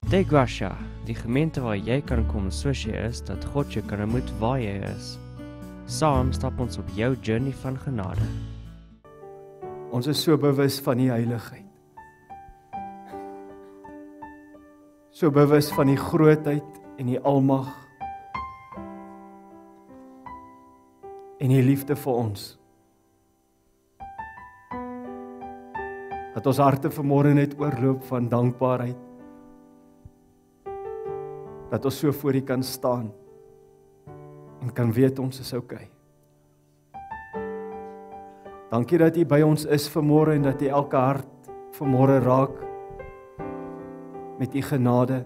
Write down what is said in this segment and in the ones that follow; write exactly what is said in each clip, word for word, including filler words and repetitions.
Tegwasha, die gemeente waar jy kan kom soos jy is, dat God jou kan ontmoet waar jy is. Saam stap ons op jou journey van genade. Ons is so bewus van die heiligheid. So bewus van die grootheid en die almag en die liefde vir ons. Dat ons harte vanmôre net oorloop van dankbaarheid. Dat ons so voor U kan staan en kan weet ons is okay. Dankie dat U by ons is vanmôre en dat U elke hart vanmôre raak met U genade.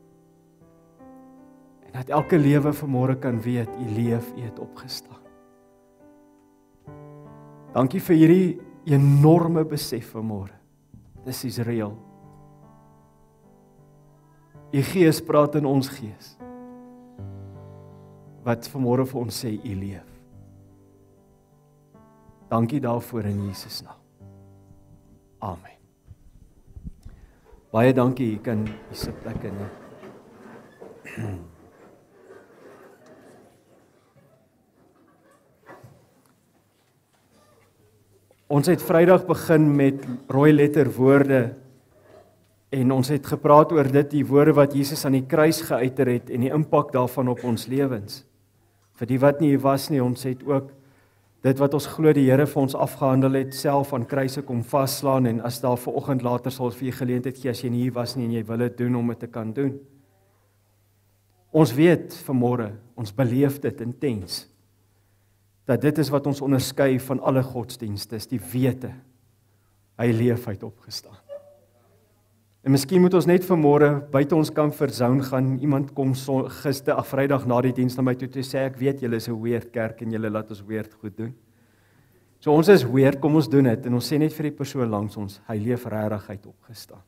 En dat elke lewe vanmôre kan weet U leef, U het opgestaan. Dankie vir hierdie enorme besef vanmôre. Dis is reël. U Gees praat in ons gees. Wat vanmôre vir ons sê U leef. Dankie daarvoor in Jesus naam. Amen. Baie dankie, jy kan jy sit plek in. Ons het Vrydag begin met rooi letter woorde en ons het gepraat oor dit, die woorde wat Jesus aan die kruis geuiter het en die impak daarvan op ons lewens. Vir die wat nie hier was nie, ons het ook dit wat ons glo die Here vir ons afgehandel het, self aan kruise kom vasslaan en as daar vanoggend later sal vir jy geleentheid gee as jy nie hier was nie en jy wil dit doen om dit te kan doen. Ons weet vanmôre, ons beleef dit intens, dat dit is wat ons onderskei van alle godsdienste, is die wete, hy leef, hy het opgestaan. En miskien moet ons net vanmôre buite ons comfort zone gaan, iemand kom so, gister, ag Vrydag na die diens na my toe, toe sê ek weet julle is 'n weird kerk en julle laat ons weird goed doen. So ons is weird, kom ons doen dit en ons sê net vir die persoon langs ons, hy leef regtig, hy het opgestaan.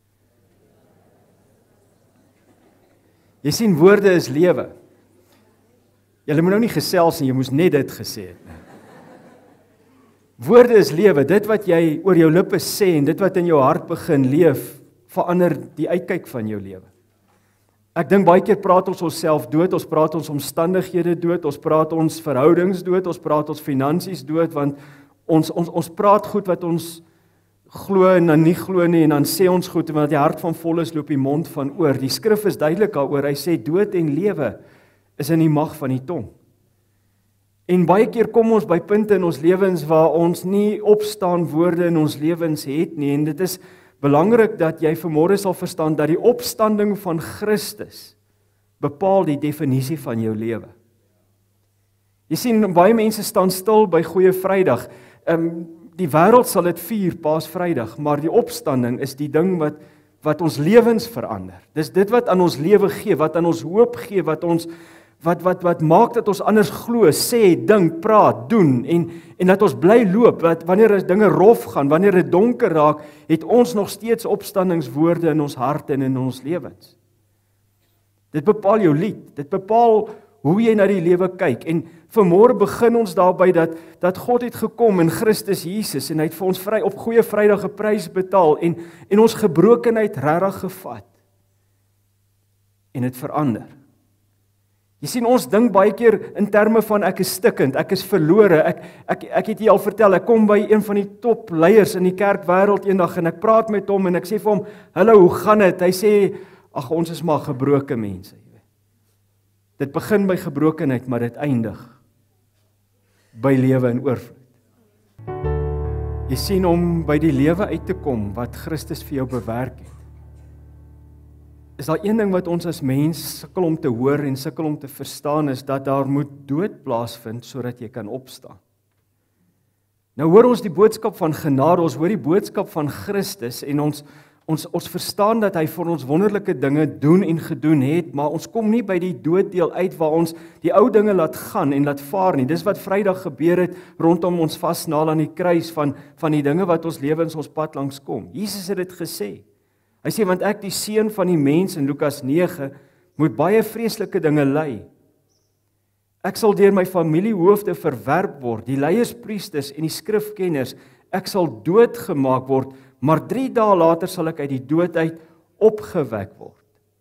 Jy sien, woorde is lewe. Julle moet nou nie gesels nie, jy moes net dit gesê het. Woorde is lewe, dit wat jy oor jou lippe sê en dit wat in jou hart begin leef, verander die uitkyk van jou lewe. Ek dink baie keer praat ons onsself dood, ons praat ons omstandighede dood, ons praat ons verhoudings dood, ons praat ons finansies dood, want ons, ons, ons praat goed wat ons glo en dan nie glo nie, en dan sê ons goed, want die hart van vol is loop die mond van oor. Die skrif is duidelik daaroor, hy sê dood en lewe is in die mag van die tong. En baie keer kom ons by punte in ons lewens waar ons nie opstaan woorde in ons lewens het nie, en dit is belangrik dat jy vanmôre sal verstaan dat die opstanding van Christus bepaal die definisie van jou lewe. Jy sien, baie mense staan stil by Goeie Vrydag. Um, die wêreld sal dit vier Paasvrydag, maar die opstanding is die ding wat wat ons lewens verander. Dis dit wat aan ons lewe gee, wat aan ons hoop gee, wat ons wat wat wat maak dat ons anders glo, sê, dink, praat, doen en en dat ons bly loop. Dat wanneer as dinge rof gaan, wanneer dit donker raak, het ons nog steeds opstandingswoorde in ons harte en in ons lewens. Dit bepaal jou lied, dit bepaal hoe jy na die lewe kyk. En vanmôre begin ons daarby dat dat God het gekom in Christus Jesus en hy het vir ons vry op Goeie Vrydag 'n prys betaal en en ons gebrokenheid regtig gevat. En dit verander. Jy sien, ons dink baie keer in terme van ek is stikkend, ek is verlore, ek, ek, ek het jy al vertel, ek kom by een van die top leiers in die kerkwêreld eendag en ek praat met hom en ek sê vir hom, hallo, hoe gaan dit? Hy sê, ag ons is maar gebroke mense. Dit begin by gebrokenheid, maar dit eindig by lewe in oorvloed. Jy sien, om by die lewe uit te kom wat Christus vir jou bewerk het, is daar een ding wat ons as mens sukkel om te hoor en sukkel om te verstaan, is dat daar moet dood plaasvind sodat jy kan opstaan. Nou hoor ons die boodskap van genade, ons hoor die boodskap van Christus en ons ons ons verstaan dat hy vir ons wonderlike dinge doen en gedoen het, maar ons kom nie by die dooddeel uit waar ons die ou dinge laat gaan en laat vaar nie. Dis wat Vrydag gebeur het rondom ons vasnaal aan die kruis van van die dinge wat ons lewens ons pad langs kom. Jesus het dit gesê. Hy sê, want ek die seun van die mens in Lukas nege moet baie vreeslike dinge ly. Ek sal deur my familiehoofde verwerp word, die leiers, priesters en die skrifkenners. Ek sal doodgemaak word, maar drie dae later sal ek uit die dood uit opgewek word.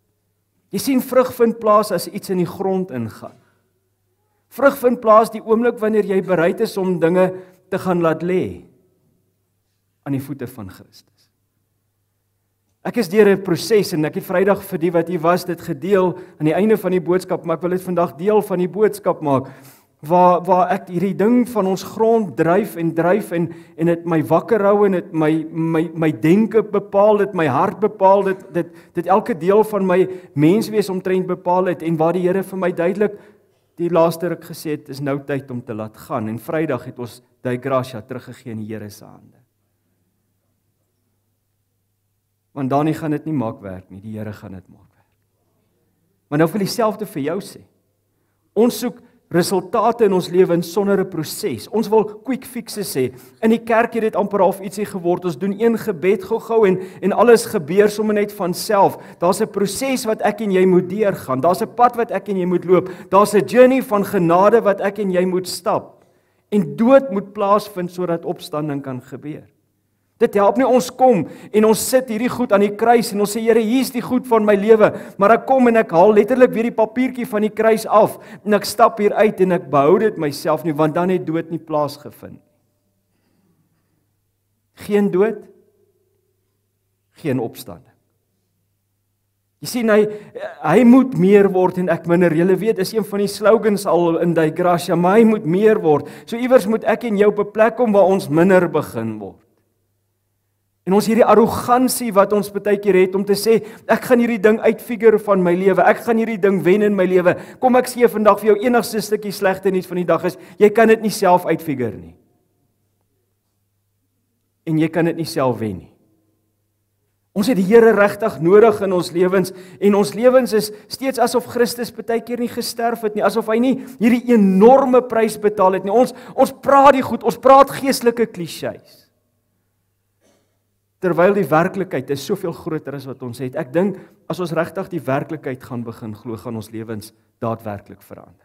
Jy sien vrug vind plaas as iets in die grond ingaan. Vrug vind plaas die oomblik wanneer jy bereid is om dinge te gaan laat lê aan die voete van Christus. Ek is deur 'n proses en ek het Vrydag vir die wat hier was dit gedeel aan die einde van die boodskap, maar ek wil dit vandag deel van die boodskap maak. Waar waar ek hierdie ding van ons grond dryf en dryf en en dit my wakker hou en dit my my my denke bepaal, dit my hart bepaal, dit dit dit elke deel van my menswees omtrent bepaal het en waar die Here vir my duidelik die laaste ruk gesê het is nou tyd om te laat gaan en Vrydag het ons die gracia teruggegee in die Here se hande. Want Dani gaan dit nie maak werk nie, die Here gaan dit maak werk. Maar nou wil ek dieselfde vir jou sê. Ons soek resultate in ons lewe sonder 'n proses. Ons wil quick fixes hê. In die kerk het dit amper half ietsie geword. Ons doen een gebed gou-gou en en alles gebeur sommer net van self. Daar's 'n proses wat ek en jy moet deurgaan. Daar's 'n pad wat ek en jy moet loop. Daar's 'n journey van genade wat ek en jy moet stap. En dood moet plaasvind sodat opstanding kan gebeur. Dit help nie ons kom en ons sit hierdie goed aan die kruis en ons sê Here, hier's die goed van my lewe, maar ek kom en ek haal letterlik weer die papiertjie van die kruis af en ek stap hier uit en ek behou dit myself nie, want dan het dood nie plaasgevind. Geen dood, geen opstanding. Jy sien hy hy moet meer word en ek minder. Julle weet, is een van die slogans al in die gracia, maar hy moet meer word. So iewers moet ek en jou op 'n plek kom waar ons minder begin word. En ons hierdie arrogansie wat ons baie keer het om te sê, ek gaan hierdie ding uitfigure van my lewe, ek gaan hierdie ding wen in my lewe. Kom ek sê vandag vir jou enigste stukkie slegte nuus van die dag is, jy kan dit nie self uitfigure nie. En jy kan dit nie self wen nie. Ons het die Here regtig nodig in ons lewens en ons lewens is steeds asof Christus baie keer nie gesterf het nie, asof hy nie hierdie enorme prys betaal het nie. Ons ons praat die goed, ons praat geestelike klisjées. Terwyl die werklikheid is soveel groter as wat ons het. Ek dink as ons regtig die werklikheid gaan begin glo, gaan ons lewens daadwerklik verander.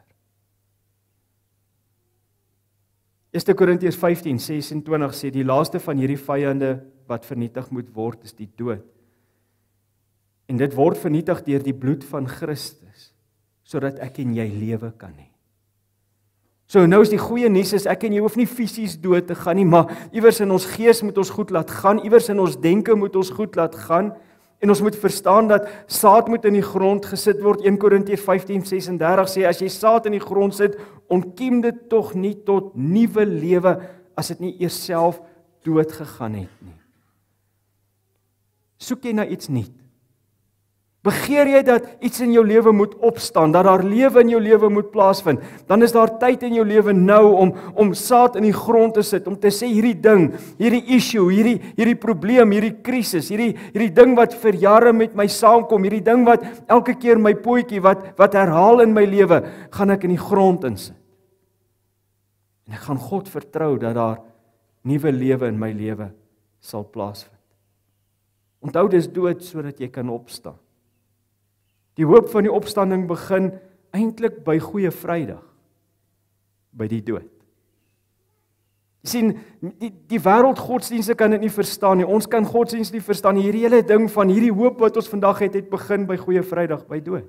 Eerste Korintiërs vyftien ses en twintig sê die laaste van hierdie vyande wat vernietig moet word is die dood. En dit word vernietig deur die bloed van Christus sodat ek en jy lewe kan hê. So nou is die goeie nuus is ek en jy hoef nie fisies dood te gaan nie, maar iewers in ons gees moet ons goed laat gaan, iewers in ons denke moet ons goed laat gaan en ons moet verstaan dat saad moet in die grond gesit word. Eerste Korintiërs vyftien ses en dertig sê as jy saad in die grond sit, ontkiem dit tog nie tot nuwe lewe as dit nie eers self dood gegaan het nie. Soek jy na iets nuut? Begeer jy dat iets in jou lewe moet opstaan, dat daar lewe in jou lewe moet plaasvind, dan is daar tyd in jou lewe nou om om saad in die grond te sit, om te sê hierdie ding, hierdie issue, hierdie hierdie probleem, hierdie krisis, hierdie hierdie ding wat vir jare met my saamkom, hierdie ding wat elke keer my pootjie wat wat herhaal in my lewe, gaan ek in die grond insit. En ek gaan God vertrou dat daar nuwe lewe in my lewe sal plaasvind. Onthou dis dood sodat jy kan opstaan. Die hoop van die opstanding begin eintlik by Goeie Vrydag, by die dood. Jy sien, die, die wêreld godsdienste kan dit nie verstaan nie, ons kan godsdienst nie verstaan nie, hierdie hele ding van hierdie hoop wat ons vandag het, het begin by Goeie Vrydag, by dood.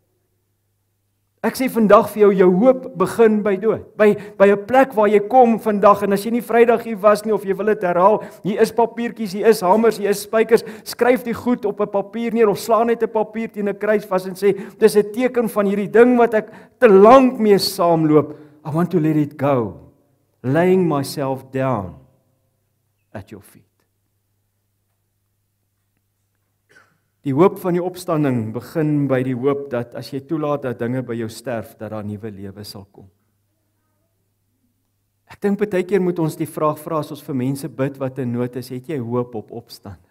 Ek sê vandag vir jou, jou hoop begin by dood, by, by 'n plek waar jy kom vandag, en as jy nie Vrydag hier was nie, of jy wil dit herhaal, hier is papiertjies, hier is hamers, hier is spykers, skryf die goed op 'n papier neer, of slaan net 'n papier teen 'n kruis vas en sê, dis 'n teken van hierdie ding wat ek te lank mee saamloop, I want to let it go, laying myself down at your feet. Die hoop van die opstanding begin by die hoop dat as jy toelaat dat dinge by jou sterf, dat daar nuwe lewe sal kom. Ek dink baie keer moet ons die vraag vra as ons vir mense bid wat in nood is, het jy hoop op opstanding?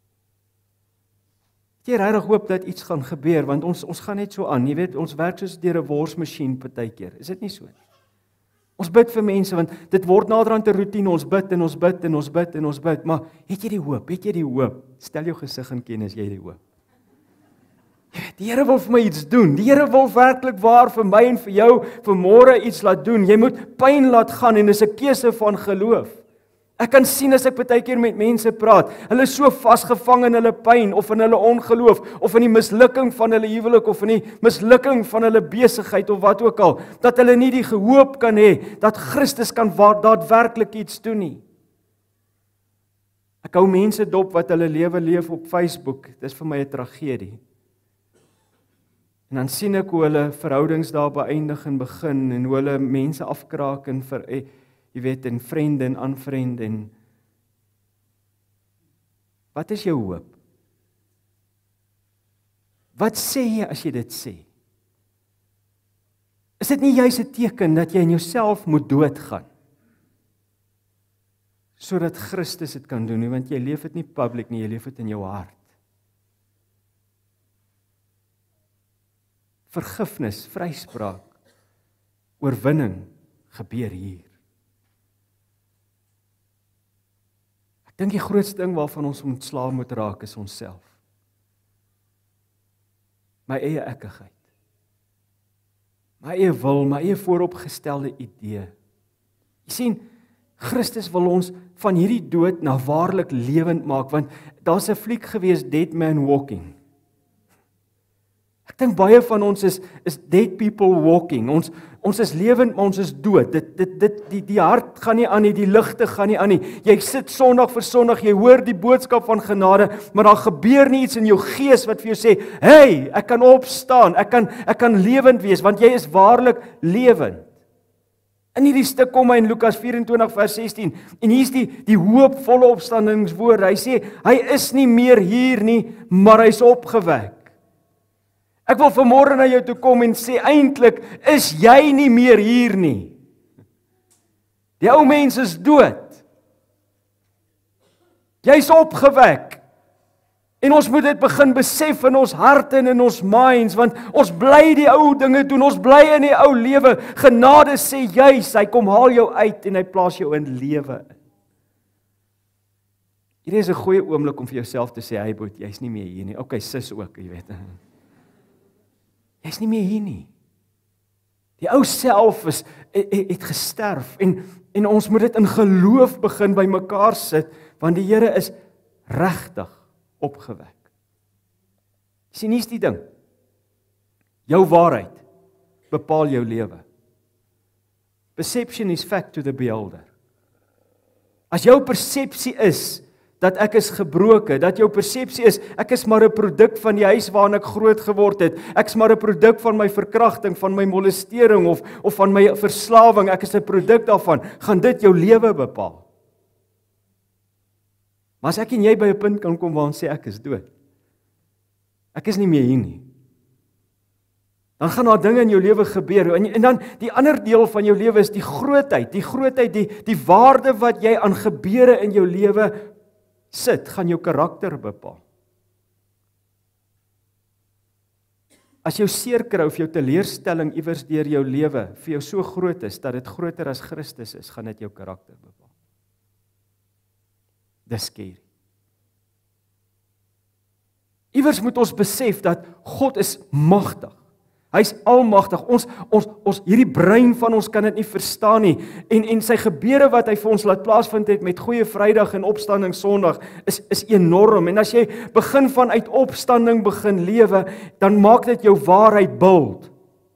Het jy regtig hoop dat iets gaan gebeur, want ons ons gaan net so aan, jy weet, ons werk soos deur 'n worsmasjien baie keer. Is dit nie so nie? Ons bid vir mense, want dit word naderhand 'n roetine, ons bid en ons bid en ons bid en ons bid, maar het jy die hoop, het jy die hoop? Stel jou gesig in kennis, jy het die hoop. Die Here wil vir my iets doen, die Here wil werklik waar vir my en vir jou vanmôre iets laat doen, jy moet pyn laat gaan en dis 'n keuse van geloof. Ek kan sien as ek baie keer met mense praat, hulle is so vasgevang in hulle pyn of in hulle ongeloof of in die mislukking van hulle huwelik of in die mislukking van hulle besigheid of wat ook al, dat hulle nie die hoop kan hê dat Christus kan daadwerklik iets doen nie. Ek hou mense dop wat hulle lewe leef op Facebook. Dis vir my 'n tragedie. En dan sien ek hoe hulle verhoudings daar beëindig en begin en hoe hulle mense afkraak en vir jy weet en vriende en aanvriende en wat is jou hoop? Wat sê jy as jy dit sê? Is dit nie juis 'n teken dat jy in jouself moet doodgaan? Sodat Christus dit kan doen nie, want jy leef dit nie public nie, jy leef dit in jou hart. Vergifnis, vryspraak, oorwinning gebeur hier. Ek dink die grootste ding waarvan ons ontslae moet raak is onsself. My eie ekkigheid. My eie wil, my eie vooropgestelde idee. Jy sien, Christus wil ons van hierdie dood na waarlik lewend maak, want daar's 'n fliek gewees, Dead Man Walking. Ek dink baie van ons is is dead people walking. Ons ons is lewend, maar ons is dood. Dit dit dit die die hart gaan nie aan nie, die ligte gaan nie aan nie. Jy sit Sondag vir Sondag, jy hoor die boodskap van genade, maar daar gebeur nie iets in jou gees wat vir jou sê, "Hey, ek kan opstaan, ek kan ek kan lewend wees, want jy is waarlik lewend." In hierdie stuk kom hy in Lukas vyf-en-twintig vers sestien, en hier's die die hoopvolle opstandingswoord. Hy sê, hy is nie meer hier nie, maar hy's opgewek. Ek wil vanmôre na jou toe kom en sê, eintlik is jy nie meer hier nie. Die ou mens is dood. Jy's opgewek. En ons moet dit begin besef in ons harte en in ons minds, want ons bly die ou dinge doen, ons bly in die ou lewe. Genade sê juis, hy kom haal jou uit en hy plaas jou in lewe. Hierdie is 'n goeie oomblik om vir jouself te sê, hey boet, jy's nie meer hier nie. Okay, sis ook, jy weet. Jy's nie meer hier nie. Die ou self is het, het gesterf en en ons moet dit in geloof begin by mekaar sit, want die Here is regtig opgewek. Sien, hier's die ding. Jou waarheid bepaal jou lewe. Perception is fact to the beholder. As jou persepsie is dat ek is gebroke, dat jou persepsie is, ek is maar 'n produk van die huis waarin ek groot geword het, ek is maar 'n produk van my verkrachting, van my molestering of, of van my verslawing, ek is 'n produk daarvan, gaan dit jou lewe bepaal. Maar as ek en jy by 'n punt kan kom waar ons sê ek is dood, ek is nie meer hier nie, dan gaan daar dinge in jou lewe gebeur, en, en dan die ander deel van jou lewe is die grootheid, die grootheid, die, die waarde wat jy aan gebeure in jou lewe sit, gaan jou karakter bepaal. As jou seerkry of jou teleurstelling iewers deur jou lewe vir jou so groot is, dat dit groter as Christus is, gaan dit jou karakter bepaal. Dis scary. Iewers moet ons besef dat God is magtig. Hy's almagtig. Ons ons ons hierdie brein van ons kan dit nie verstaan nie. En en sy gebeure wat hy vir ons laat plaasvind het met Goeie Vrydag en Opstanding Sondag is is enorm. En as jy begin vanuit opstanding begin lewe, dan maak dit jou waarheid bold.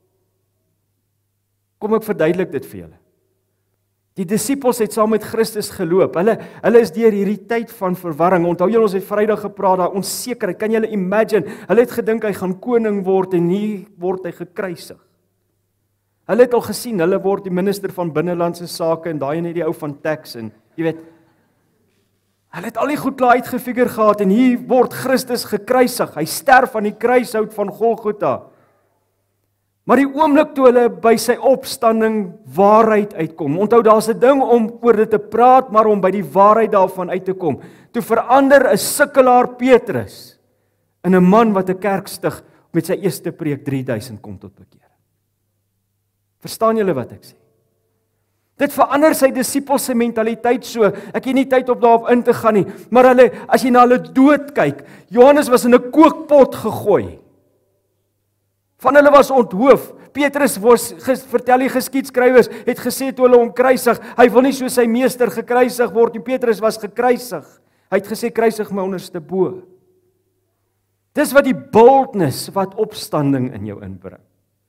Kom ek verduidelik dit vir julle. Die disippels het saam met Christus geloop. Hulle hulle is deur hierdie tyd van verwarring. Onthou julle ons het Vrydag gepraat daai onsekerheid. Kan julle imagine? Hulle het gedink hy gaan koning word en hier word hy gekruisig. Hulle het al gesien hulle word die minister van binnelandse sake en daai en die ou van tax en jy weet. Hulle het al die goed klaar uitgefigure gehad en hier word Christus gekruisig. Hy sterf aan die kruishout van Golgotha. Maar die oomblik toe hulle by sy opstanding waarheid uitkom, onthou daar's 'n ding om oor dit te praat, maar om by die waarheid daarvan uit te kom, toe verander 'n sukkelaar Petrus in 'n man wat 'n kerk stig met sy eerste preek drie duisend kom tot bekering. Verstaan julle wat ek sê? Dit verander sy disippels se mentaliteit so, ek het nie tyd om daarop in te gaan nie, maar hulle, as jy na hulle dood kyk, Johannes was in 'n kookpot gegooi. Van hulle was onthoof. Petrus was, vertel die geskiedskrywers, het gesê toe hulle hom kruisig, hy wil nie soos sy meester gekruisig word nie. Petrus was gekruisig. Hy het gesê, kruisig my onderste bo. Dis wat die boldness wat opstanding in jou inbring.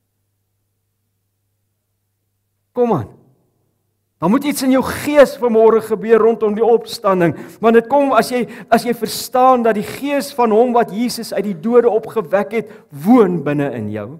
Kom aan. Dan moet iets in jou gees vanmôre gebeur rondom die opstanding, want dit kom as jy as jy verstaan dat die gees van hom wat Jesus uit die dode opgewek het, woon binne in jou.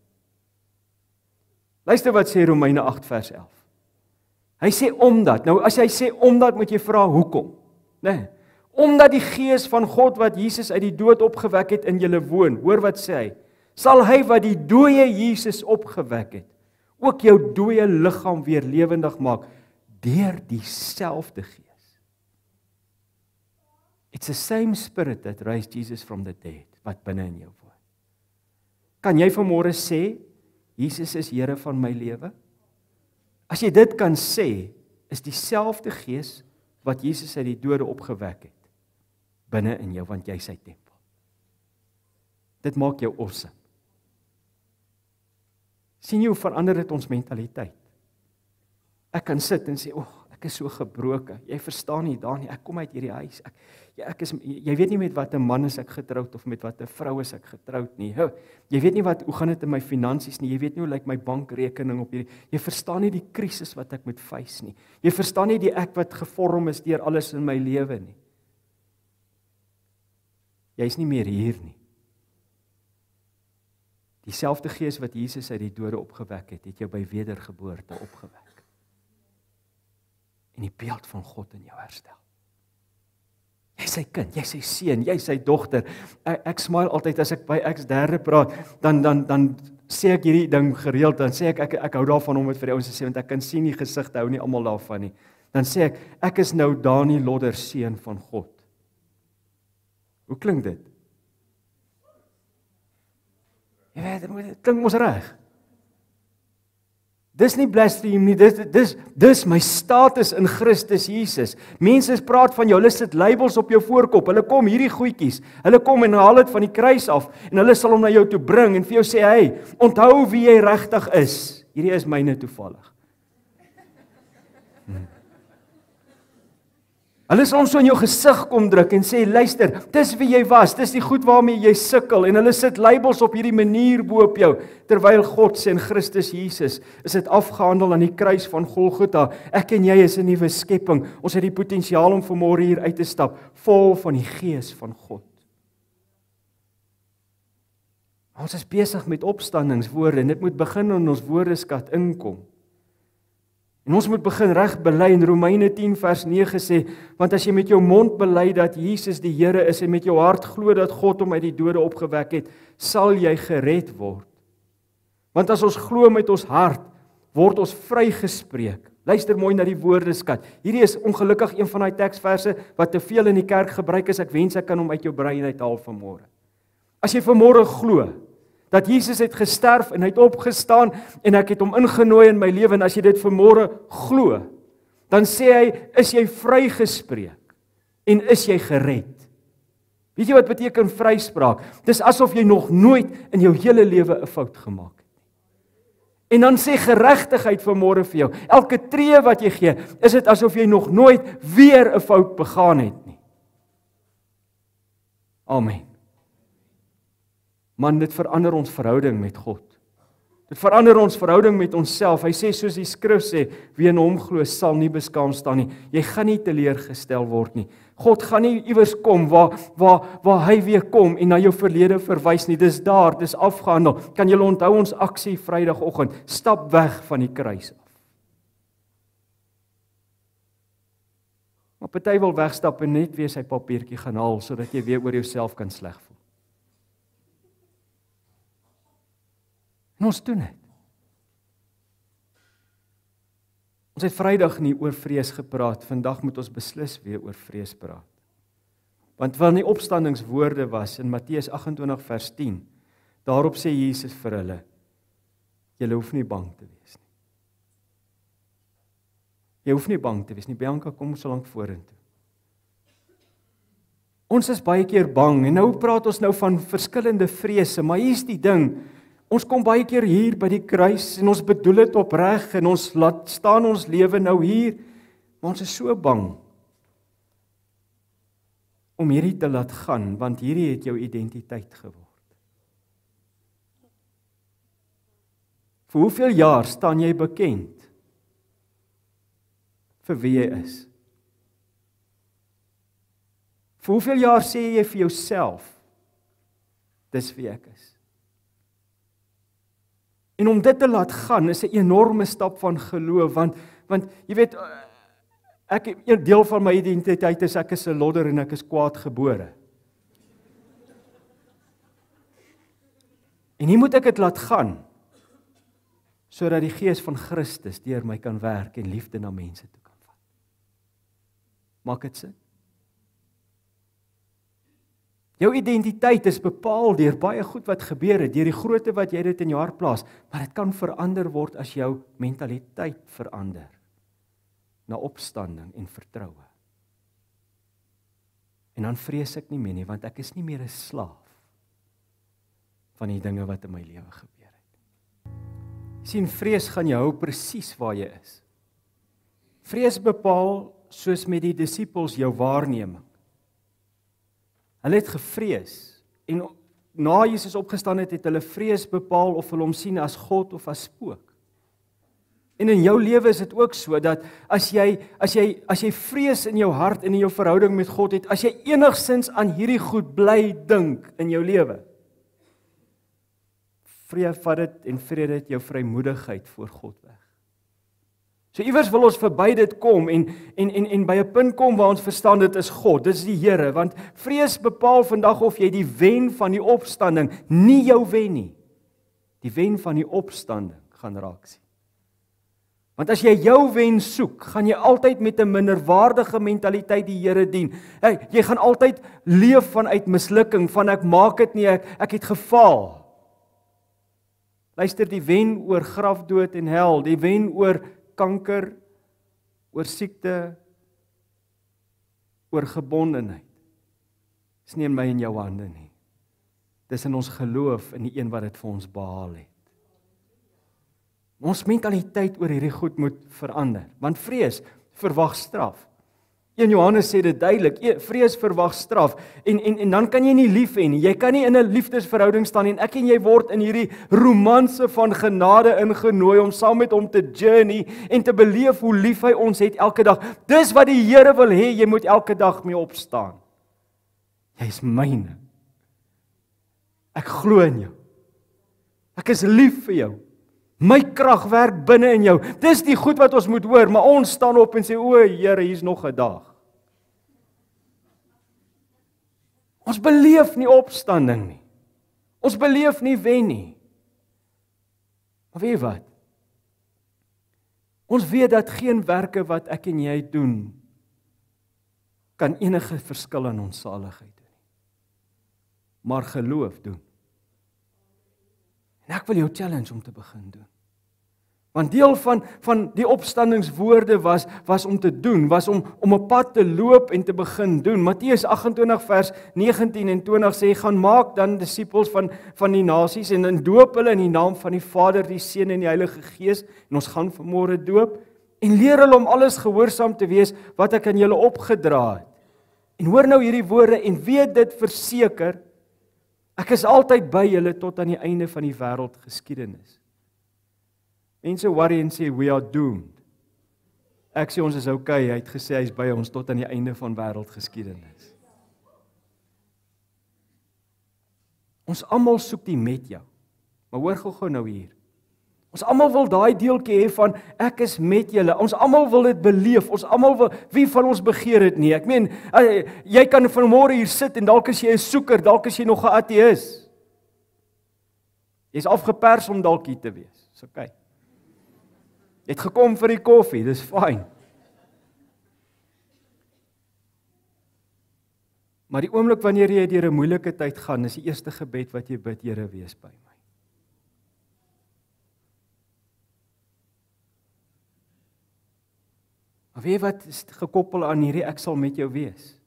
Luister wat sê Romeine agt vers elf. Hy sê omdat. Nou as hy sê omdat, moet jy vra hoekom? Nee. Omdat die gees van God wat Jesus uit die dood opgewek het in julle woon. Hoor wat sê hy? Sal hy wat die dooie Jesus opgewek het, ook jou dooie liggaam weer lewendig maak deur dieselfde gees. It's the same spirit that raised Jesus from the dead wat binne in jou woon. Kan jy vanmôre sê Jesus is Here van my lewe? As jy dit kan sê, is dieselfde gees wat Jesus uit die dode opgewek het binne in jou, want jy is sy tempel. Dit maak jou awesome. Sien jy hoe verander dit ons mentaliteit? Ek kan sit en sê, "O, oh, ek is so gebroken. Jy verstaan nie, Dani, ek kom uit hierdie huis. Ek, ja, ek is, jy weet nie met wat 'n man is ek getroud of met wat 'n vrou is ek getroud nie. Jy weet nie wat hoe gaan dit in my finansies nie. Jy weet nie hoe lyk my bankrekening op hierdie. Jy verstaan nie die krisis wat ek moet face nie. Jy verstaan nie die ek wat gevorm is deur alles in my lewe nie. Jy is nie meer hier nie. Dieselfde gees wat Jesus uit die dode opgewek het, het jou by wedergeboorte opgewek. En die beeld van God in jou herstel. Jy is sy kind, jy is sy seun, jy is sy dogter. Ek, ek smile altyd as ek by ek's derde praat, dan dan dan sê ek hierdie ding gereeld, dan sê ek ek ek hou daarvan om dit vir die ouens te sê, want ek kan sien die gesigte hou nie almal daarvan nie. Dan sê ek ek is nou Dani Lodder, seun van God. Hoe klink dit? Jy weet, dit klink mos reg. Dis nie blasphemy nie, dis dis dis my status in Christus Jesus. Mense praat van jou, hulle sit labels op jou voorkop. Hulle kom hierdie goedjies. Hulle kom en haal dit van die kruis af en hulle sal hom na jou toe bring en vir jou sê, "Hey, onthou wie jy regtig is." Hierdie is myne toevallig. Hmm. Hulle sal ons so in jou gesig kom druk en sê, "Luister, dis wie jy was, dis die goed waarmee jy sukkel." En hulle sit labels op hierdie manier bo op jou, terwyl God sê in Christus Jesus is dit afgehandel aan die kruis van Golgotha. Ek en jy is 'n nuwe skepping. Ons het die potensiaal om vanmôre hier uit te stap, vol van die gees van God. Ons is besig met opstandingswoorde en dit moet begin in ons woordeskat inkom. En ons moet begin reg bely. In Romeine tien vers nege sê, want as jy met jou mond bely dat Jesus die Here is en met jou hart glo dat God hom uit die dode opgewek het, sal jy gered word. Want as ons glo met ons hart, word ons vrygespreek. Luister mooi na die woordeskat. Hierdie is ongelukkig een van daai teksverse wat te veel in die kerk gebruik is. Ek wens ek kan hom uit jou brein uithaal vanmôre. As jy vanmôre glo dat Jesus het gesterf en hy het opgestaan en ek het hom ingenooi in my lewe, en as jy dit vanmôre glo, dan sê hy, is jy vrygespreek en is jy gered. Weet jy wat beteken vryspraak? Dis asof jy nog nooit in jou hele lewe 'n fout gemaak het. En dan sê geregtigheid vanmôre vir jou, elke tree wat jy gee, is dit asof jy nog nooit weer 'n fout begaan het nie. Amen. Man, dit verander ons verhouding met God. Dit verander ons verhouding met onsself. Hy sê soos die skrif sê, wie in hom glo sal nie beskaam staan nie. Jy gaan nie teleurgestel word nie. God gaan nie iewers kom waar waar waar hy weer kom en na jou verlede verwys nie. Dis daar, dis afgehandel. Kan julle onthou ons aksie Vrydagoggend? Stap weg van die kruis af. Maar party wil wegstap en net weer sy papiertjie gaan haal sodat jy weer oor jouself kan sleg voel. En ons doen dit. Ons het Vrydag nie oor vrees gepraat, vandag moet ons beslis weer oor vrees praat. Want wanneer die opstandingswoorde was in Matteus agt en twintig vers tien, daarop sê Jesus vir hulle, julle hoef nie bang te wees nie. Jy hoef nie bang te wees nie, Bianca, kom so lank vorentoe. Ons is baie keer bang, en nou praat ons nou van verskillende vrese, maar hier's die ding, Ons kom baie keer hier by die kruis en ons bedoel dit opreg en ons laat staan ons lewe nou hier, maar ons is so bang om hierdie te laat gaan, want hierdie het jou identiteit geword. Vir hoeveel jaar staan jy bekend vir wie jy is? Vir hoeveel jaar sê jy vir jouself, dis wie ek is? En om dit te laat gaan, is 'n enorme stap van geloof, want, want jy weet, ek, een deel van my identiteit is, ek is 'n lodder en ek is kwaad gebore. En hier moet ek dit laat gaan, sodat die Gees van Christus deur my kan werk en liefde na mense toe kan vat. Maak dit sin? Jou identiteit is bepaal deur baie goed wat gebeur het, deur die grootte wat jy dit in jou hart plaas, maar dit kan verander word as jou mentaliteit verander na opstanding en vertroue. En dan vrees ek nie meer nie, want ek is nie meer 'n slaaf van die dinge wat in my lewe gebeur het. Sien, vrees gaan jou hou presies waar jy is. Vrees bepaal, soos met die disippels, jou waarneming. Hulle het gevrees, en na Jesus opgestaan het, het hulle vrees bepaal of hulle hom sien as God of as spook. En in jou lewe is dit ook so, dat as jy, as jy, as jy vrees in jou hart en in jou verhouding met God het, as jy enigstens aan hierdie goed bly dink in jou lewe, vrede vat dit en vrede het jou vrymoedigheid voor God weg. So iewers wil ons verby dit kom en, en, en, en by 'n punt kom waar ons verstaan dit is God, dit is die Here, want vrees bepaal vandag of jy die wen van die opstanding, nie jou wen nie, die wen van die opstanding gaan raak sien. Want as jy jou wen soek, gaan jy altyd met 'n minderwaardige mentaliteit die Here dien. Hey, jy gaan altyd leef vanuit mislukking, van ek maak dit nie, ek, ek het gefaal. Luister, die wen oor grafdood en hel, die wen oor kanker, oor siekte, oor gebondenheid, is nie in my en jou hande nie. Dis in ons geloof in die een wat dit vir ons behaal het. Ons mentaliteit oor hierdie goed moet verander, want vrees verwag straf. een Johannes sê dit duidelik, vrees verwag straf, en, en, en dan kan jy nie lief hê nie, jy kan nie in 'n liefdesverhouding staan nie, en ek en jy word in hierdie romanse van genade ingenooi, om saam met hom te journey, en te beleef hoe lief hy ons het elke dag. Dis wat die Here wil hê, jy moet elke dag mee opstaan. Jy is myne. Ek glo in jou. Ek is lief vir jou. My krag werk binne in jou. Dis die goed wat ons moet hoor, maar ons staan op en sê, o Here, hier's nog 'n dag. Ons beleef nie opstanding nie. Ons beleef nie wen nie. Maar weet jy wat? Ons weet dat geen werke wat ek en jy doen, kan enige verskil aan ons saligheid doen nie. Maar geloof doen. En ek wil jou challenge om te begin doen. Want deel van, van die opstandingswoorde was, was om te doen, was om, om 'n pad te loop en te begin doen. Matteus agt-en-twintig vers negentien en twintig sê, gaan maak dan disippels van, van die nasies en in doop hulle in die naam van die Vader, die Seun en die Heilige Gees, en ons gaan vanmôre doop, en leer hulle om alles gehoorsaam te wees wat ek aan julle opgedra het. En hoor nou hierdie woorde en weet dit verseker, ek is altyd by julle tot aan die einde van die wêreldgeskiedenis. Mense worry en sê, we are doomed. Ek sê ons is okay, hy het gesê hy is by ons tot aan die einde van wêreldgeskiedenis. Ons almal soek die met jou. Maar hoor gou-gou nou hier. Ons almal wil daai deeltjie hê van ek is met julle. Ons almal wil dit beleef. Ons almal wil, wie van ons begeer dit nie? Ek meen, jy kan vanmôre hier sit en dalk is jy 'n soeker, dalk is jy nog 'n ateïs. Jy's afgepers om dalk hier te wees. Dis okay. Jy het gekom vir die koffie, dis fyn. Maar die oomblik wanneer jy deur 'n moeilike tyd gaan, is die eerste gebed wat jy bid, Here, wees by my. Maar weet wat is gekoppel aan hierdie ek sal met jou wees?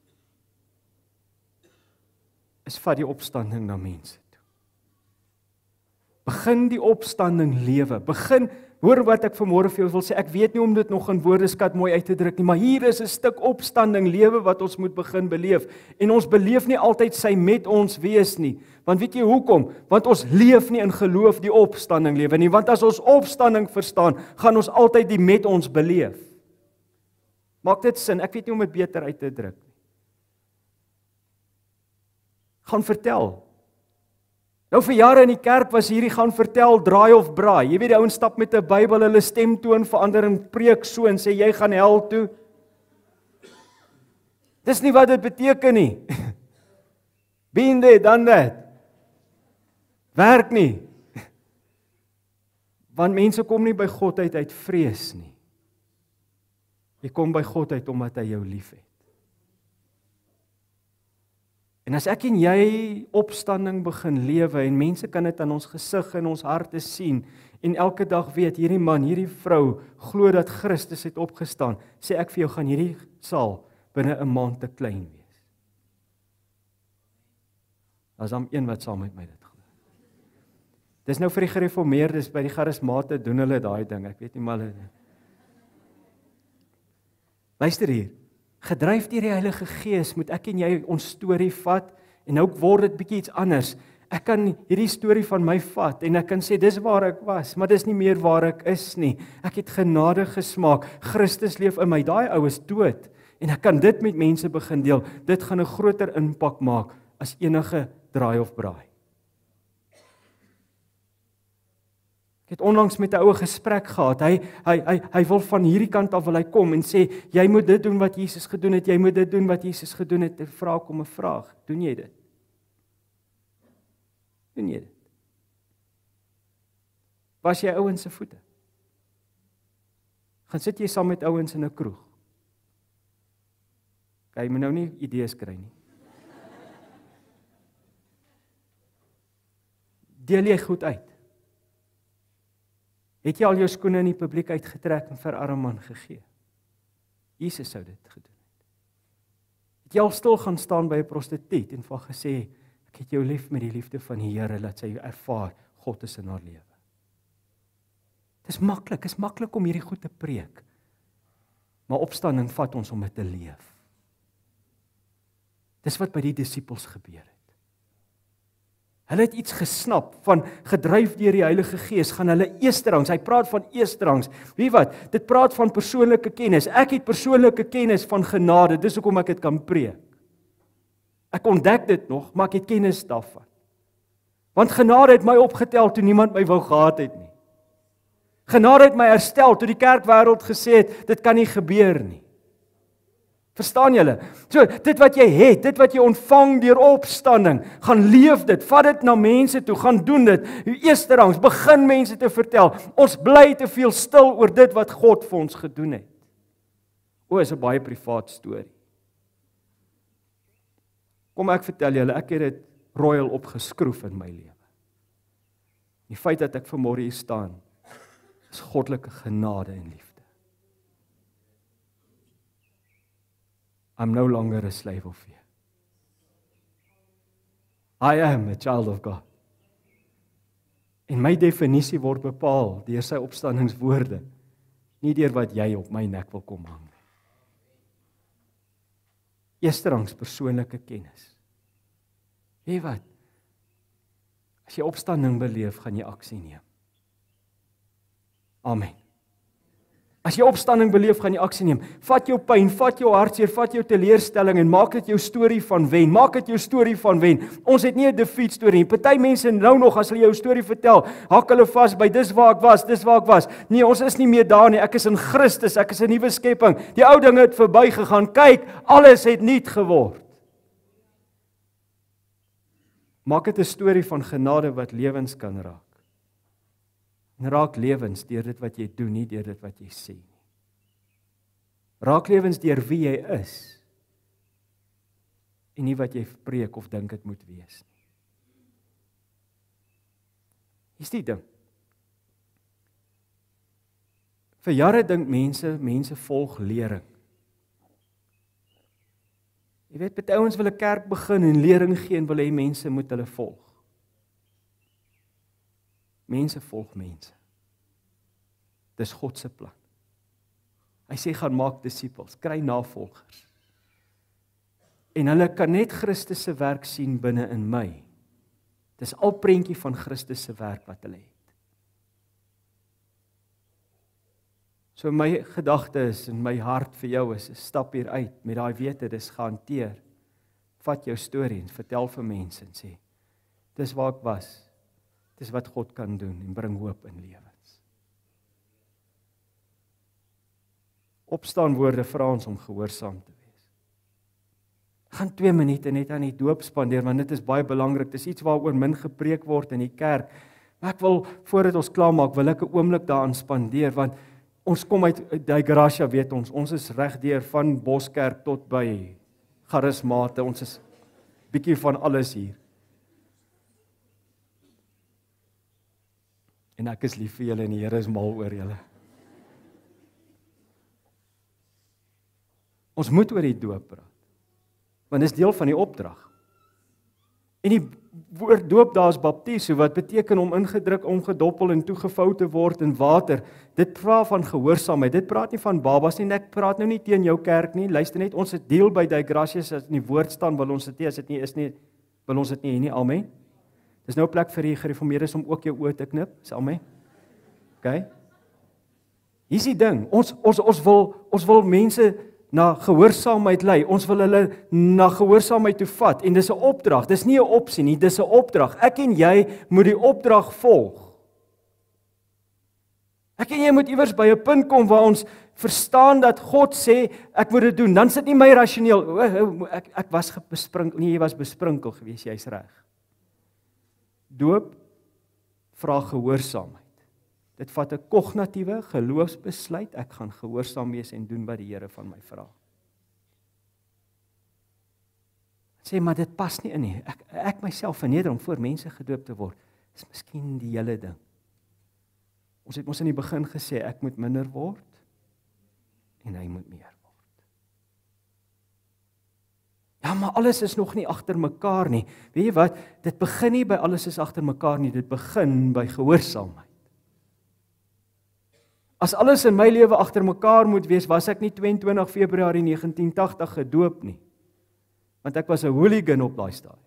Is vat die opstanding na mense toe. Begin die opstanding lewe. Begin, hoor wat ek vanmôre vir jou wil sê, ek weet nie om dit nog in woordeskat mooi uit te druk nie, maar hier is 'n stuk opstanding lewe wat ons moet begin beleef. En ons beleef nie altyd sy met ons wees nie. Want weet jy hoekom? Want ons leef nie in geloof die opstanding lewe nie. Want as ons opstanding verstaan, gaan ons altyd die met ons beleef. Maak dit sin? Ek weet nie om dit beter uit te druk nie. Gaan vertel. Nou vir jare in die kerk was hierdie gaan vertel, draai of braai. Jy weet die ouens stap met 'n Bybel, hulle stemtoon verander en preek so en sê jy gaan hel toe. Dis nie wat dit beteken nie. Been there, done that. Werk nie. Want mense kom nie by God uit uit vrees nie. Jy kom by God uit omdat hy jou liefhet. En as ek en jy opstanding begin lewe en mense kan dit aan ons gesig en ons harte sien en elke dag weet hierdie man, hierdie vrou glo dat Christus het opgestaan, sê ek vir jou gaan hierdie saal binne 'n maand te klein wees. As dan een wat saam met my dit glo. Dis nou vir die gereformeerdes, by die charismate doen hulle daai ding, ek weet nie maar hulle. Luister hier. Gedryf deur die Heilige Gees moet ek en jy ons storie vat en nou word dit bietjie iets anders. Ek kan hierdie storie van my vat en ek kan sê dis waar ek was, maar dis nie meer waar ek is nie. Ek het genade gesmaak. Christus leef in my. Daai ou is dood en ek kan dit met mense begin deel. Dit gaan 'n groter impak maak as enige draai of braai. Ek het onlangs met 'n oue gesprek gehad. Hy hy hy hy wil van hierdie kant af wil hy kom en sê jy moet dit doen wat Jesus gedoen het. Jy moet dit doen wat Jesus gedoen het. Ek vra kom 'n vraag. Doen jy dit? Doen jy dit? Was jy ouens se voete? Gaan sit jy saam met ouens in 'n kroeg? Jy moet nou nie idees kry nie. Deel jy goed uit? Het jy al jou skoene in die publiek uitgetrek en vir arme man gegee? Jesus sou dit gedoen het. Het jy al stil gaan staan by 'n prostituut en vir haar gesê, ek het jou lief met die liefde van die Here, laat sy ervaar God is in haar lewe. Dis maklik, is maklik om hierdie goed te preek. Maar opstanding vat ons om dit te leef. Dis wat by die disippels gebeur het. Hulle het iets gesnap van gedryf deur die Heilige Gees, gaan hulle eersterangs, hy praat van eersterangs, weet wat, dit praat van persoonlike kennis, ek het persoonlike kennis van genade, dis hoekom ek dit kan preek. Ek ontdek dit nog, maar ek het kennis daarvan. Want genade het my opgetel toe niemand my wou gehad het nie. Genade het my herstel toe die kerkwêreld gesê het, dit kan nie gebeur nie. Verstaan julle? So, dit wat jy het, dit wat jy ontvang deur opstanding, gaan leef dit, vat dit na mense toe, gaan doen dit. Eersterangs, begin mense te vertel. Ons bly te veel stil oor dit wat God vir ons gedoen het. O, is 'n baie privaat storie. Kom ek vertel julle, ek het dit royal opgeskroef in my lewe. Die feit dat ek vanmôre hier staan, is goddelike genade en liefde. I'm no longer a slave of fear. I am a child of God. En my definisie word bepaal deur sy opstandingswoorde, nie deur wat jy op my nek wil kom hang. Eersterangs persoonlike kennis. Weet wat? As jy opstanding beleef, gaan jy aksie neem. Amen. As jy opstanding beleef, gaan jy aksie neem. Vat jou pyn, vat jou hartseer, vat jou teleurstelling en maak dit jou storie van wen. Maak dit jou storie van wen. Ons het nie 'n defeat storie nie. Party mense nou nog as hulle jou storie vertel, hak hulle vas by dis waar ek was, dis waar ek was. Nee, ons is nie meer daar nie. Ek is in Christus, ek is 'n nuwe skepping. Die ou dinge het verbygegaan. Kyk, alles het nuut geword. Maak dit 'n storie van genade wat lewens kan raak. En raak lewens deur dit wat jy doen, nie deur dit wat jy sê nie. Raak lewens deur wie jy is en nie wat jy preek of dink dit moet wees nie. Hier's die ding. Vir jare dink mense, mense volg lering. Jy weet, baie ouens wil 'n kerk begin en lering gee en wil hê mense moet hulle volg. Mense volg mense. Dis God se plan. Hy sê gaan maak disippels, kry navolgers. En hulle kan net Christus se werk sien binne in my. Dis al prentjie van Christus se werk wat hulle het. So my gedagte is en my hart vir jou is, stap hier uit met daai wete, dis gehanteer. Vat jou storie en vertel vir mense en sê, dis waar ek was, dis wat God kan doen en bring hoop in lewens. Opstaan woorde vra ons om gehoorsaam te wees. Gaan twee minute net aan die doop spandeer, want dit is baie belangrik, dis iets waaroor min gepreek word in die kerk, maar ek wil, voordat ons klaar maak, wil ek 'n oomblik daaraan spandeer, want ons kom uit, uit die Gracia, weet ons, ons is regdeur van Boskerk tot by Charismate, ons is bietjie van alles hier. En ek is lief vir julle en die Here is mal oor julle. Ons moet oor die doop praat, want dit is deel van die opdrag. En die woord doop daar is baptiso, wat beteken om ingedruk, omgedoppel en toegevou te word in water. Dit praat van gehoorsaamheid, dit praat nie van babas nie, ek praat nou nie teen jou kerk nie, luister net, ons het deel by die Gracias, as in die woord staan, wil ons dit nie, as dit nie is nie, wil ons dit nie, nie, amen. Dis nou 'n plek vir die gereformeerdes om ook jou oë te knip, is amen. OK? Hier is die ding, ons, ons, ons, wil, ons wil mense na gehoorsaamheid lei, ons wil hulle na gehoorsaamheid toe vat, en dis 'n opdrag, dis nie 'n opsie nie, dis 'n opdrag. Ek en jy moet die opdrag volg. Ek en jy moet iewers by 'n punt kom waar ons verstaan dat God sê, ek moet dit doen, dan sit nie my rasioneel, ek, ek was besprinkel, nie, jy was besprinkel gewees, jy's reg. Doop vra gehoorsaamheid. Dit vat 'n kognitiewe geloofsbesluit, ek gaan gehoorsaam wees en doen wat die Here van my vra. Sê, maar dit pas nie in nie. Ek, ek myself verneder om voor mense gedoop te word. Dis miskien die hele ding. Ons het mos in die begin gesê, ek moet minder word en hy moet meer word. Ja, maar alles is nog nie agter mekaar nie. Weet jy wat? Dit begin nie by alles is agter mekaar nie, dit begin by gehoorsaamheid. As alles in my lewe agter mekaar moet wees, was ek nie twee en twintig Februarie negentien tagtig gedoop nie. Want ek was 'n hooligan op daai stadium.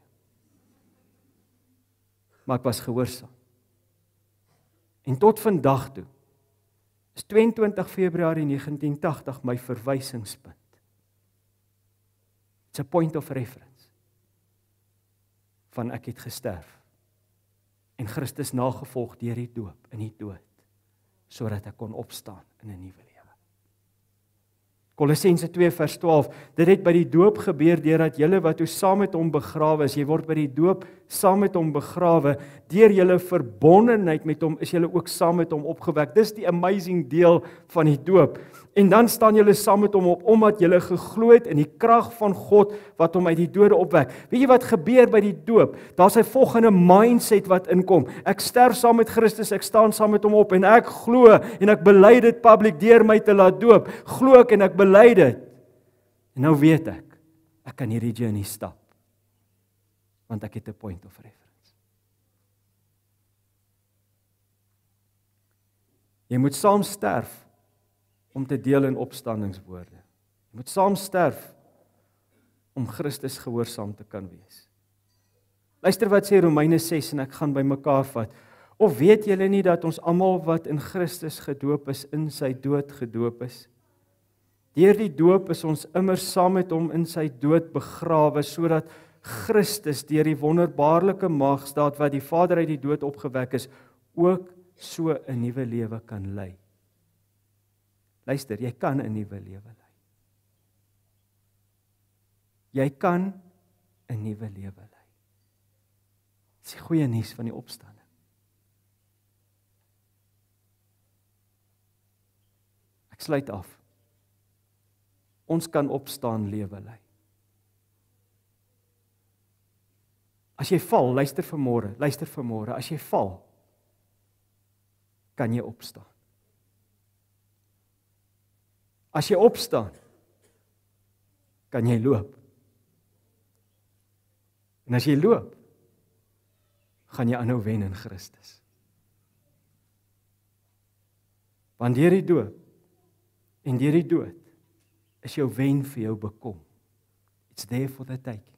Maar ek was gehoorsaam. En tot vandag toe is twee en twintig Februarie negentien tagtig my verwysingspunt. It's a point of reference. Van ek het gesterf en Christus nagevolg deur die doop in die dood, sodat ek kon opstaan in 'n nuwe lewe. Kolossense twee vers twaalf, dit het by die doop gebeur deurdat julle wat toe saam met hom begrawe is, jy word by die doop saam met hom begrawe, deur julle verbondenheid met hom is julle ook saam met hom opgewek. Dis die amazing deel van die doop. En dan staan julle saam met hom op, omdat julle geglo het in die krag van God wat hom uit die dode opwek. Weet jy wat gebeur by die doop? Daar's 'n volgende mindset wat inkom. Ek sterf saam met Christus, ek staan saam met hom op en ek glo en ek bely dit publiek deur my te laat doop. Glo ek en ek bely dit. En nou weet ek, ek kan hierdie journey stap. Want ek het 'n point of reference. Jy moet saam sterf om te deel in opstandingswoorde. Jy moet saam sterf om Christus gehoorsaam te kan wees. Luister wat sê Romeine ses en ek gaan by mekaar vat. Of weet julle nie dat ons almal wat in Christus gedoop is, in sy dood gedoop is? Deur die doop is ons immer saam met hom in sy dood begrawe, sodat Christus deur die wonderbaarlike maagstaat wat die Vader uit die dood opgewek is, ook so 'n nuwe lewe kan lei. Luister, jy kan 'n nuwe lewe lei. Jy kan 'n nuwe lewe lei. Dis die goeie nuus van die opstanding. Ek sluit af. Ons kan opstaan lewe lei. As jy val, luister vanmôre, luister vanmôre, as jy val, kan jy opstaan. As jy opstaan, kan jy loop. En as jy loop, gaan jy aanhou wen in Christus. Want deur die doop en deur die dood is jou wen vir jou bekom. It's there for the taking.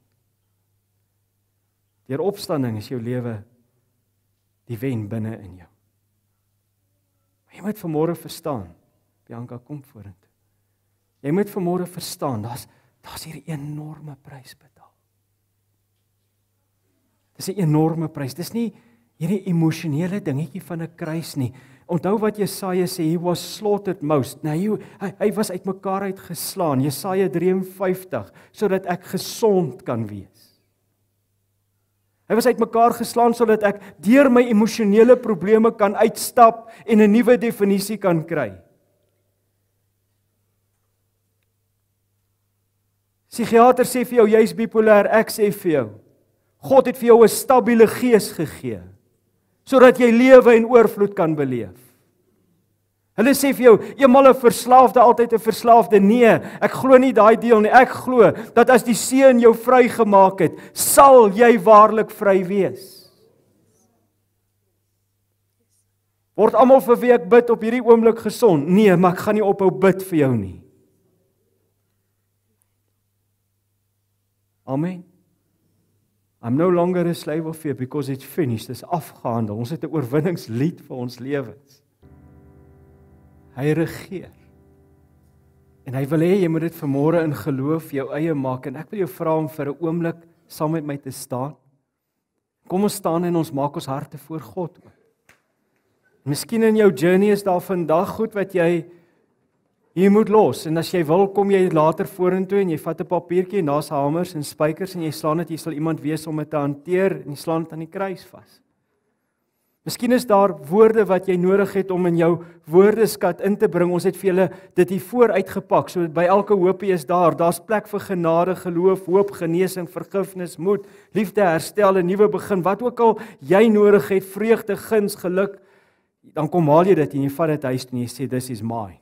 Deur opstanding is jou lewe die wen binne in jou. Jy moet vanmôre verstaan, Bianca, kom vorentoe. Jy moet vanmôre verstaan, daar's daar's hier 'n enorme prys betaal. Dis 'n enorme prys. Dis nie hierdie emosionele dingetjie van 'n kruis nie. Onthou wat Jesaja sê, he was slaughtered most. Nou hy, hy, hy was uitmekaar uitgeslaan. Jesaja drie en vyftig, sodat ek gesond kan wees. Hy was uitmekaar geslaan sodat ek deur my emosionele probleme kan uitstap en 'n nuwe definisie kan kry. Psigiater sê vir jou jy's bipolêr, ek sê vir jou, God het vir jou 'n stabiele gees gegee sodat jy lewe en oorvloed kan beleef. Hulle sê vir jou, eenmal 'n verslaafde, altyd 'n verslaafde. Nee, ek glo nie daai deel nie. Ek glo dat as die Seun jou vrygemaak het, sal jy waarlik vry wees. Word almal vir wie ek bid op hierdie oomblik gesond? Nee, maar ek gaan nie ophou bid vir jou nie. Amen. I'm no longer a slave of fear because it's finished. Dis afgehandel. Ons het 'n oorwinningslied vir ons lewens. Hy regeer. En hy wil hê jy moet dit vanmôre in geloof jou eie maak. En ek wil jou vra om vir 'n oomblik saam met my te staan. Kom ons staan en ons maak ons harte voor God oop. Miskien in jou journey is daar vandag goed wat jy hier moet los. En as jy wil, kom jy later vorentoe en jy vat 'n papiertjie en daar's hamers en spykers en jy slaan dit, jy sal iemand wees om dit te hanteer en jy slaan dit aan die kruis vas. Miskien is daar woorde wat jy nodig het om in jou woordeskat in te bring. Ons het vir julle dit hier voor uitgepak, so by elke hoopie is daar. Daar's plek vir genade, geloof, hoop, genesing, vergifnis, moed, liefde, herstel, 'n nuwe begin. Wat ook al jy nodig het, vreugde, guns, geluk, dan kom haal jy dit en jy vat dit huis toe en jy sê, this is mine.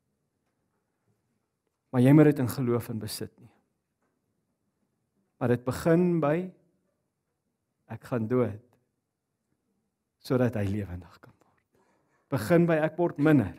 Maar jy moet dit in geloof en besit nie. Maar dit begin by, ek gaan dood, sodat hy lewendig kan word. Begin by, ek word minder,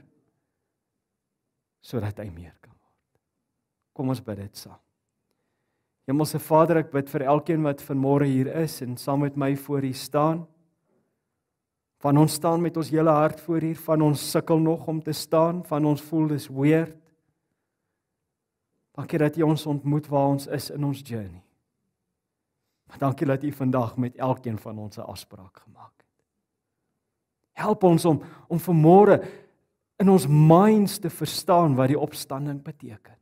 sodat hy meer kan word. Kom ons bid dit saam. Hemelse Vader, ek bid vir elkeen wat vanmôre hier is en saam met my voor hier staan. Van ons staan met ons hele hart voor hier, van ons sukkel nog om te staan, van ons voel dis weird. Dankie dat U ons ontmoet waar ons is in ons journey. Maar dankie dat U vandag met elkeen van ons 'n afspraak gemaak het. Help ons om om vanmôre in ons minds te verstaan wat die opstanding beteken.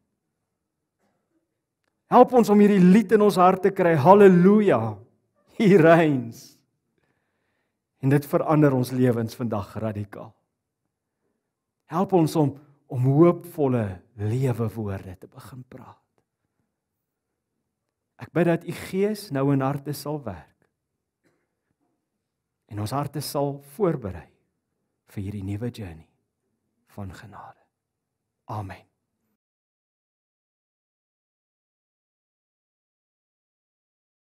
Help ons om hierdie lied in ons hart te kry. Halleluja. He reigns. En dit verander ons lewens vandag radikaal. Help ons om om hoopvolle lewe woorde te begin praat. Ek bid dat U Gees nou in harte sal werk. En ons harte sal voorberei vir hierdie nuwe journey van genade. Amen.